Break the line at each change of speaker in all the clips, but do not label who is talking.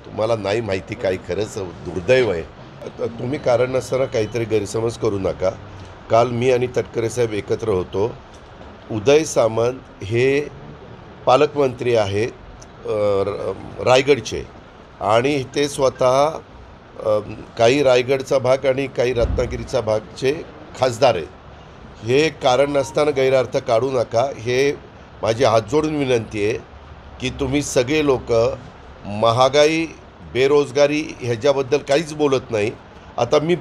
तुम्हाला नाही माहिती काय खरंच दुर्दैव आहे. तुम्ही कारण नसताना काहीतरी गैरसमज करू नका. काल मी आणि तटकरे साहेब एकत्र होतो. उदय सामंत हे पालकमंत्री आहेत रायगडचे आणि ते स्वतः काही रायगडचा भाग आणि काही रत्नागिरीचा भागचे खासदार आहेत. हे कारण नसताना गैरअर्थ काढू नका. हे माझी हात जोडून विनंती आहे की तुम्ही सगळे लोक महागाई बेरोजगारी ह्याच्याबद्दल काहीच बोलत नाही. आता मी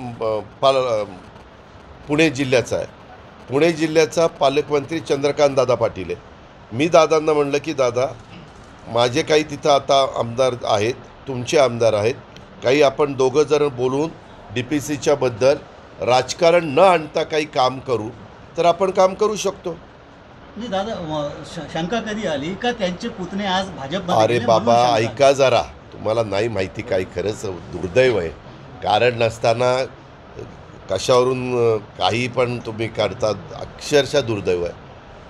पुणे जिल्ह्याचा आहे. पुणे जिल्ह्याचा पालकमंत्री चंद्रकांत दादा पाटील आहे. मी दादांना म्हणलं की दादा माझे काही तिथं आता आमदार आहेत, तुमचे आमदार आहेत, काही आपण दोघं जण बोलून DPCच्या बद्दल राजकारण न आणता काही काम करू तर आपण काम करू शकतो.
म्हणजे दादा शंका कधी आली का त्यांचे पुतणे आज भाजपमध्ये
अरे
गेले
बाबा
म्हणून शंका?
ऐका जरा, तुम्हाला नाही माहिती काय खरंच दुर्दैव आहे. कारण नसताना कशावरून काही पण तुम्ही काढतात, अक्षरशः दुर्दैव आहे.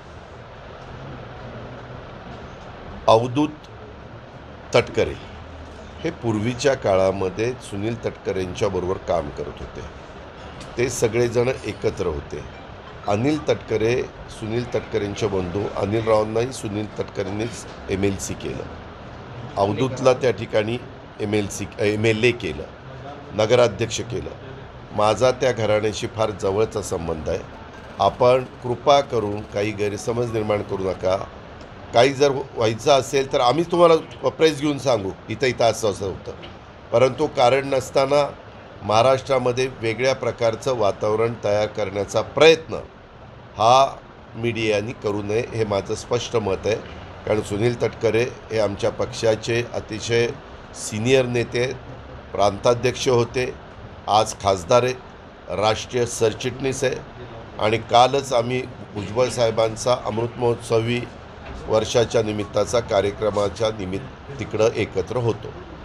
अवधूत तटकरे हे पूर्वीच्या काळामध्ये सुनील तटकरेंच्याबरोबर काम करत होते. ते सगळेजण एकत्र होते. अनिल तटकरे सुनील तटकरेंचे बंधू अनिल रावांनाही सुनील तटकरेंनीच MLC केलं. अवधूतला त्या ठिकाणी MLA केलं, नगराध्यक्ष केलं. माझा त्या घराण्याशी फार जवळचा संबंध आहे. आपण कृपा करून काही गैरसमज निर्माण करू नका. काही जर व्हायचं असेल तर आम्ही तुम्हाला प्रेस घेऊन सांगू इथं असं होतं. परंतु कारण नसताना महाराष्ट्रामध्ये वेगळ्या प्रकारचं वातावरण तयार करण्याचा प्रयत्न हा मीडियानी करू नये हे माझं स्पष्ट मत आहे. कारण सुनील तटकरे हे आमच्या पक्षाचे अतिशय सिनियर नेते आहेत, प्रांताध्यक्ष होते, आज खासदार आहेत, राष्ट्रीय सरचिटणीस आहे. आणि कालच आम्ही भुजबळ साहेबांचा अमृत महोत्सवी वर्षाच्या निमित्ताचा कार्यक्रमाच्या तिकडं एकत्र होतो.